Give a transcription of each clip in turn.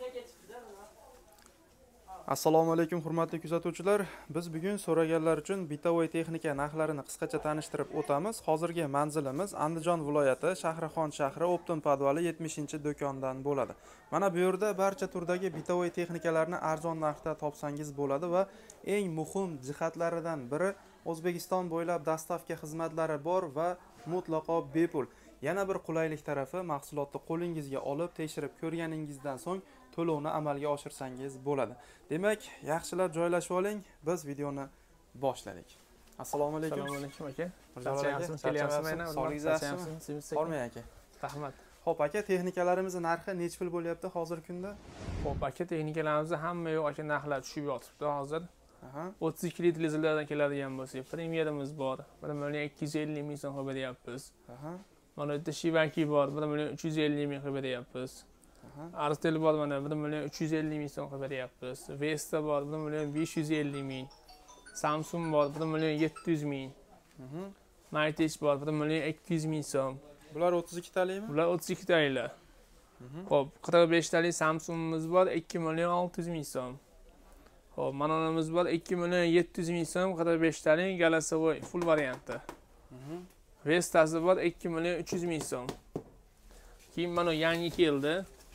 Assalomu alaykum hurmatli kuzatuvchilar. Biz bugun so'raganlar uchun bitovoy texnika narxlarini qisqacha tanishtirib o'tamiz. Hozirgi manzilimiz Andijon viloyati Shahrixon shahri Optin podvali 70-do'kondan bo'ladi. Mana bu yerda barcha turdagi bitovoy texnikalarni arzon narxda topsangiz bo'ladi va eng muhim jihatlaridan biri O'zbekiston bo'ylab dastavka xizmatlari bor va mutlaqo bepul. Yana bir qulaylik tarafi mahsulotni qo'lingizga olib tekshirib ko'rganingizdan so'ng to'lovni amalga oshirsangiz bo'ladi. Demak, yaxshilab joylashib oling. Biz videoni boshladik. Assalomu alaykum. Assalomu alaykum aka. Sog'lig'ingiz Hormang aka. Rahmat. Xo'p aka, texnikalarimizni narxi necha pul bo'lyapti hozirgi kunda? Xo'p aka, texnikalarimiz hamma yo'q aka narxlar tushib yotibdi hozir. 32 litr dizellardan keladigan bo'lsa, premierimiz bor. 1.250 ming so'm beryapmiz. Mana bu yerda Shivaki bor, 1.350 ming beryapmiz. Artel bor, mana 1.350 ming so'm beryapmiz. Vesta bor, 1.550 ming. Samsung bor, 1.700 ming. Mytech bor, 1.200 ming so'm. Bular 32 talikmi? Bular 32 taliklar. Xo'p, 45 talik Samsungimiz bor, 2.600 ming so'm. Xo'p, Manonamiz bor, 2.700 ming so'm, 45 talik Galasovoy full varianti. Vestasi bor, 2.300 ming so'm. Keyin mana yangi keldi.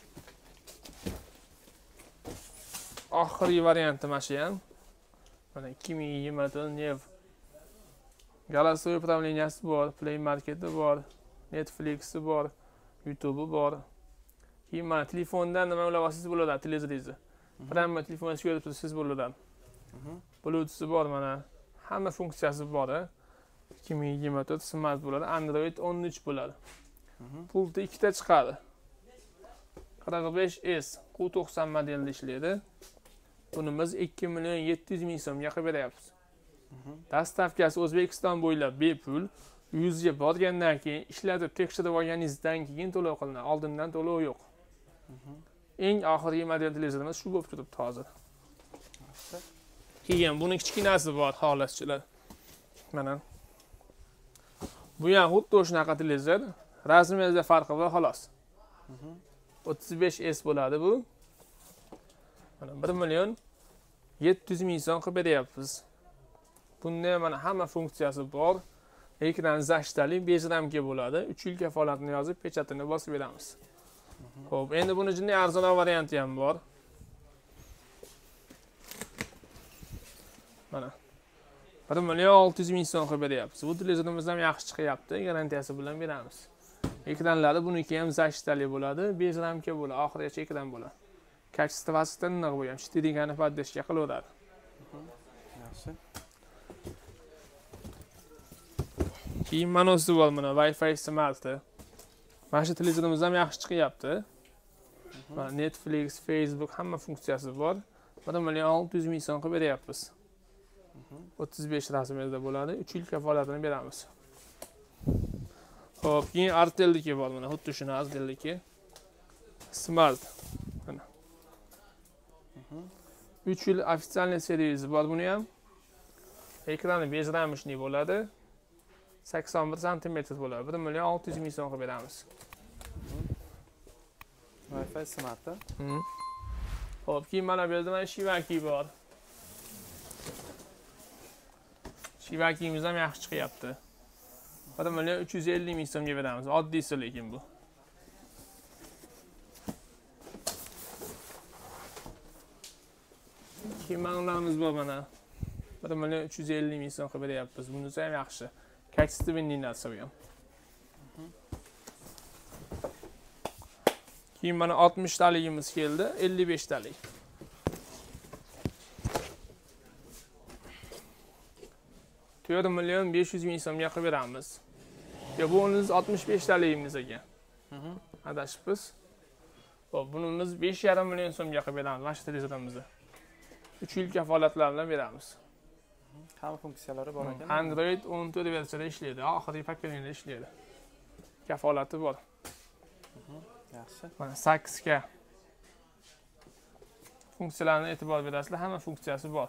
Oxirgi varianti mana shu ham. Mana 2024 Nev. Galasovoy upravleniyasi bor, Play Marketi bor, Netflix'i bor, YouTube'i bor. Keyin mana telefondan nima ulayapsiz bo'ladi, televizoringizni. Prama telefonga ko'rib tursiz bo'ladi. Bluetooth'i bor mana. Hamma funksiyasi bor. 2024 smart bo'ladi, Android 13 bo'ladi. Pulti ikkita chiqadi. 45S Q90 modelda ishlaydi. Bunimiz 2.700 ming so'mga qilib beryapmiz. Dastavkasi O'zbekiston bo'ylab bepul. Uyingizga borgandan keyin ishlatib tekshirib olganingizdan keyin to'lov qilinadi. Oldindan to'lov yo'q. Eng oxirgi model televizorimiz shu bo'lib turibdi hozir. Keyin buning kichkinasi bor, xolaschilar. Mana. Bu ham xuddi shunaqa televizor. Razmerda farqi bor xolos. 35S bo'ladi bu. Mana 1.700 ming so'm qilib beryapmiz. Bunda mana hamma funksiyasi bor. Ekran zashtali 5 ramka bo'ladi. 3 yil kafolatini yozib, pechatini bosib beramiz. Xo'p, endi buni jinday arzon varianti ham bor. Mana 1.600 ming so'm qilib beryapmiz. Bu televizorimiz ham yaxshi chiqyapti, garantiyasi bilan beramiz. Ekranlari buniki ham zashtali bo'ladi, 5 ramka bo'ladi, oxirigacha ekran bo'ladi. Kачествоsi tiniq bu ham, shtirigani poddeshga qilaveradi. Yaxshi. Keyin manosi bor mana, Wi-Fi smart. Mana shu televizorimiz ham yaxshi chiqyapti. Mana Netflix, Facebook hamma funksiyasi bor. 1.600 ming so'm qilib beryapmiz. 35 razmerda bo'ladi, 3 yil kafolatini beramiz. Xo'p, keyin Artel'diki bor mana, xuddi shuni Artel'diki. Smart. Mana. 3 yil ofitsialniy servisi bor buni ham. Ekrani bezramishli bo'ladi. 81 sm bo'ladi. 1.600 ming so'm qilib beramiz. Wi-Fi smart. Xo'p, keyin mana bu yerda mana Shivaki bor. Shivakimiz ham yaxshi chiqyapti. 1.350 ming so'mga beramiz. Oddiysi lekin bu. Keyin manlarimiz bor mana. 1.350 ming so'm qilib beryapmiz. Bunisi ham yaxshi. Kачественный narsa bu ham. Keyin mana 60 taligimiz keldi, 55 talik. $4.500 ming so'mga qilib beramiz. Ya bu 65 taligimiz ekan. Adashibmiz. Xo'p, bunimiz 5,5 million so'mga qilib beramiz mana shu televizorimizni. 3 yil kafolatlar bilan beramiz. Hamma funksiyalari bor ekan. Android 14 versiyada ishlaydi, oxirgi paketida ishlaydi. Kafolati bor. Yaxshi. Mana 8K. Funksiyalarga e'tibor berasizlar, hamma funksiyasi bor.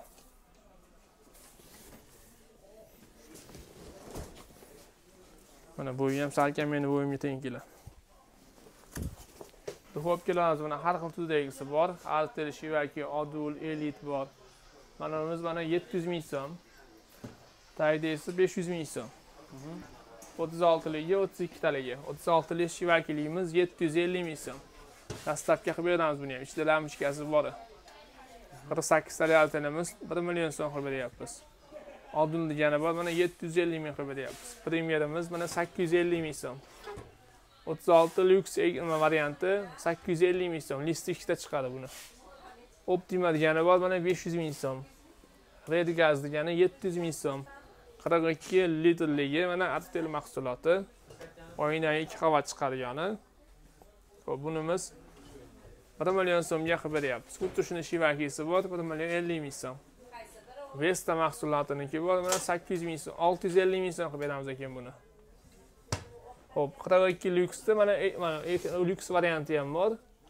Mana bo'yi ham salkam meni bo'yimga teng keladi. Duxovkalarimiz mana har xil turdagisi bor. Artel, Shivaki, Adul, Elite bor. Mana bunimiz mana 700 ming so'm. Tagida esa 500 ming so'm. 36 ligi, 32 taligi. 36 lik Shivakiligimiz 750 ming so'm. Dastavka qilib beramiz buni ham. Ichida lampochkasi bor. 48 talik Artelimiz 1 million so'm qilib beryapmiz. Adul degani bor, mana 750 ming qilib beryapmiz. Premierimiz mana 850 ming so'm. 36 Lux varianti 850 ming so'm. Listi ikkita chiqadi buni. Optima degani bor, mana 500 ming so'm. Red Gas degani 700 ming so'm. 42 litrligi mana Artel mahsuloti. Oynaga 2 qavat chiqargani. Xo'p, bunimiz 1 million so'mga qilib beryapmiz. Xuddi shuni Shivakisi bor, 1 million 50 ming so'm. Vesta mahsulotiniki bor, mana 800 ming so'm, 650 ming so'm qilib beramiz ekan buni. Xo'p, 42 Luxda mana Lux varianti ham bor.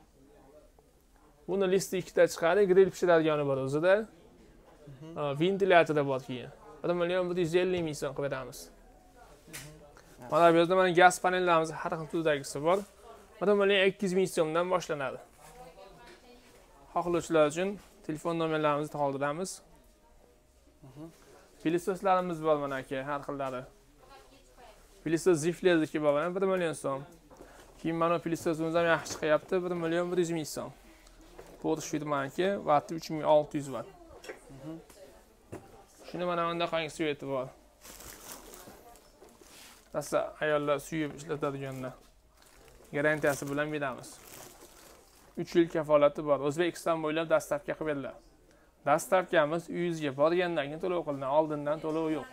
Buni listi ikkita chiqadi, grill pishiradigani bor o'zida. Ventilyatori bor keyin. 1 million 150 ming so'm qilib beramiz. Mana bu yerda mana gaz panellarimiz har xil turdagisi bor. 1 million 200 ming so'mdan boshlanadi. Xohlovchilar uchun telefon nomerlarimizni qoldiramiz. Pilistoslarimiz bor mana aka, har xillari. Pilistos Ziflerdiki bor mana 1 million so'm. Keyin mana pilistosimiz ham yaxshi chiqyapti, 1 million 100 ming so'm. Porsche firmaniki, vatti 3600 watt. Shuni mana bunday sveti bor. Tasa ayollar suyib ishlatadiganlar. Garantiyasi bilan beramiz. 3 yil kafolati bor. O'zbekiston bo'ylab dastavka qilib beriladi. Dastavkamiz uyingizga borgandan keyin to'lov qilinadi, oldindan to'lov yo'q.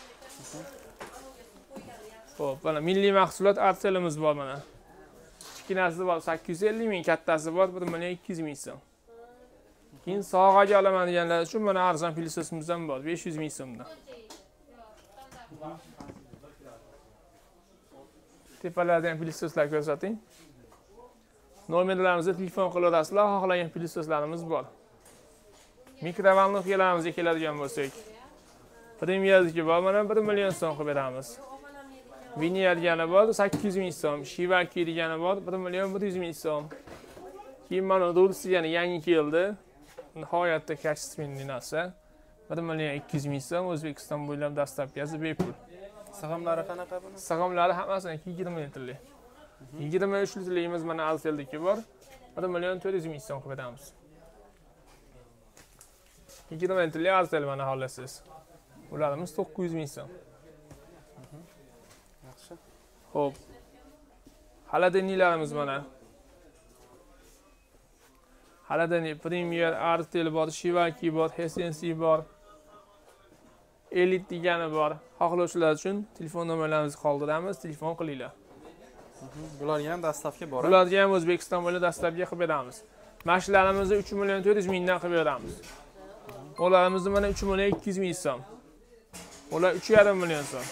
Xo'p, mana milliy mahsulot Artelimiz bor mana. Kichkinasi bor 850 ming, kattasi bor 1 million 200 ming so'm. Keyin sog'aga olaman deganlar uchun mana arzon pilistosimiz ham bor, 500 ming so'mdan. Tepalarda ham pilistoslar ko'rsating. Nomerlarimizga telefon qilaverasizlar, xohlagan pilistoslarimiz bor. Mikrovalnovkalarimizni keladigan bo'lsak, Premier'dagi bor mana 1 million so'm qilib beramiz. Vinier degani bor 800 ming so'm, Shivaki degani bor 1 million 100 ming so'm. Keyin mana Dulce degani yangi keldi. Nihoyatda kачественный narsa. 1 million 200 ming so'm, O'zbekiston bo'ylab dastavkasi bepul. Sig'imlari qanaqa buni? Sig'imlari hammasi 20 litrli. 23 litrligimiz mana Arteldagi bor. 1 million 400 ming so'm qilib beramiz. 20 litrli Artel mana xolasiz. Ularimiz 900 ming so'm. Yaxshi. Xo'p. Xaladenilarimiz mana. Xaladeni Premier, Artel bor, Shivaki bor, Hisensi bor. Elite degani bor. Xohlovchilar uchun telefon nomerlarimizni qoldiramiz, telefon qilinglar. Bularga ham dastavka bor. Bularga ham O'zbekiston bo'ylab dastavka qilib beramiz. Mashinalarimizni 3 million 400 mingdan qilib beramiz. Ularimizni mana 3 million 200 ming so'm. Ular 3,5 million so'm.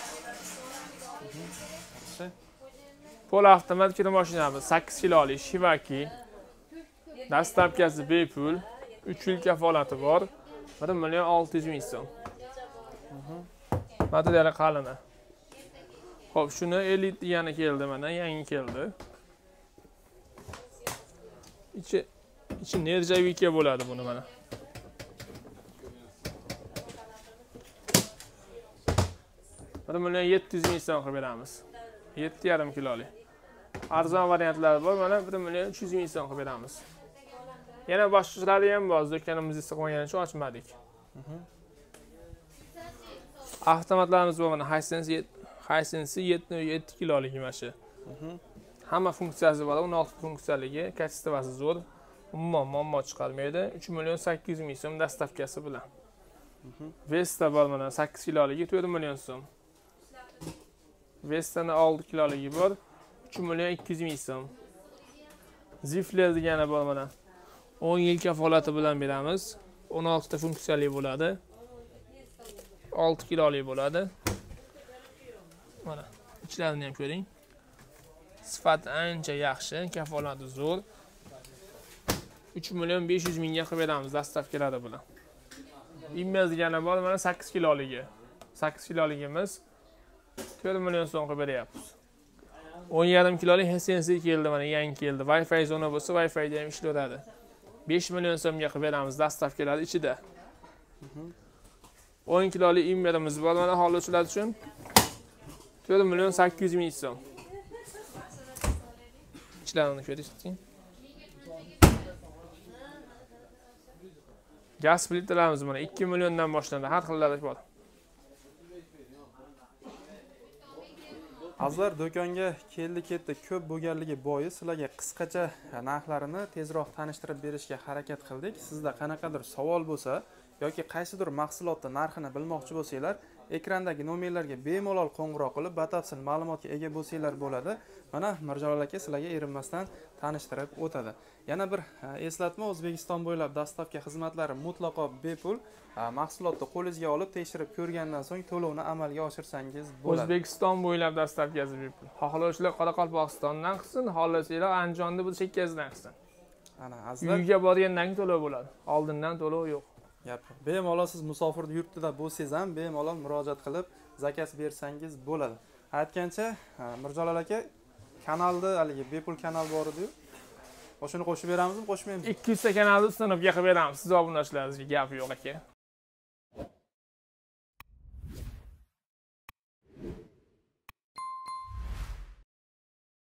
Pol avtomat kira mashinamiz 8 kilolik Shivaki. Dastavkasi bepul, 3 yil kafolati bor. 1 million 600 ming so'm. Materiali qalin. Xo'p, shuni Elite degani keldi mana, yangi keldi. Ichi nerjavika bo'ladi buni mana. Bir million 700 ming so'm qilib beramiz. 7,5 kilolik. Arzon variantlari bor, mana 1 million 300 ming so'm qilib beramiz. Yana boshqalari ham bor, do'konimizni istiqbolgani uchun ochmadik. Avtomatlarimiz bor mana, Hisensi 7,7 kilolik mashi. Hamma funksiyasi bor, 16 funksiyaligi, kачествоsi zo'r. Umuman muammo chiqarmaydi. 3 million 800 ming so'm dastavkasi bilan. Vesta bor mana 8 kiloligi 4 million so'm. Vesta'ning 6 kiloligi bor 3 million 200 ming so'm. Zifler degani bor mana 10 yil kafolati bilan beramiz. 16 ta funksiyali bo'ladi. 6 kilolik bo'ladi. Mana ichlarini ham ko'ring. Sifati ancha yaxshi, kafolati zo'r. 3 million 500 mingga qilib beramiz dastavkalari bilan. Immez degani bor mana 8 kiloligi. 8 kiloligimiz 4 million so'm qilib beryapmiz. 10,5 kilolik HSNC keldi, mana yangi keldi. Wi-Fi zona bo'lsa, Wi-Fi da ham ishlayveradi. 5 million so'mga qilib beramiz dastavkalar ichida. 10 kilolik immerimiz bor mana xohlovchilar uchun 4 million 800 ming so'm. İçlerini ko'rsating. Gaz plitalarimiz mana 2 milliondan boshlanadi, har xillari bor. Azizlar, do'konga keldi-ketdi ko'p bo'lganligi bois sizlarga qisqacha narxlarini tezroq tanishtirib berishga harakat qildik. Sizda qanaqadir savol bo'lsa yoki qaysidir mahsulotning narxini bilmoqchi bo'lsanglar, ekrandagi nomerlarga bemalol qo'ng'iroq qilib, batafsil ma'lumotga ega bo'lsanglar bo'ladi. Mana Mirjalol aka sizlarga erinmasdan tanishtirib o'tadi. Yana bir eslatma, O'zbekiston bo'ylab dastavka xizmatlari mutlaqo bepul. Mahsulotni qo'lingizga olib, tekshirib ko'rgandan so'ng to'lovni amalga oshirsangiz bo'ladi. O'zbekiston bo'ylab dastavkasi bepul. Xohlovchilar Qoraqalpog'istondan qilsin, xohlovchilar Andijonda bo'lsa chekkasidan qilsin. Ana azizlar, uyga borgandan keyin to'lov bo'ladi. Oldindan to'lov yo'q. Bemalol siz musofir yurtida bo'lsangiz ham bemalol murojaat qilib zakaz bersangiz bo'ladi. Aytgancha, Mirjalol aka kanalda haligi bepul kanal bor edi-yu. O'shani qo'shib beramizmi, qo'shmaymizmi? 200 ta kanalni ustanobga qilib beramiz. Siz obunachilaringizga gap yo'q aka.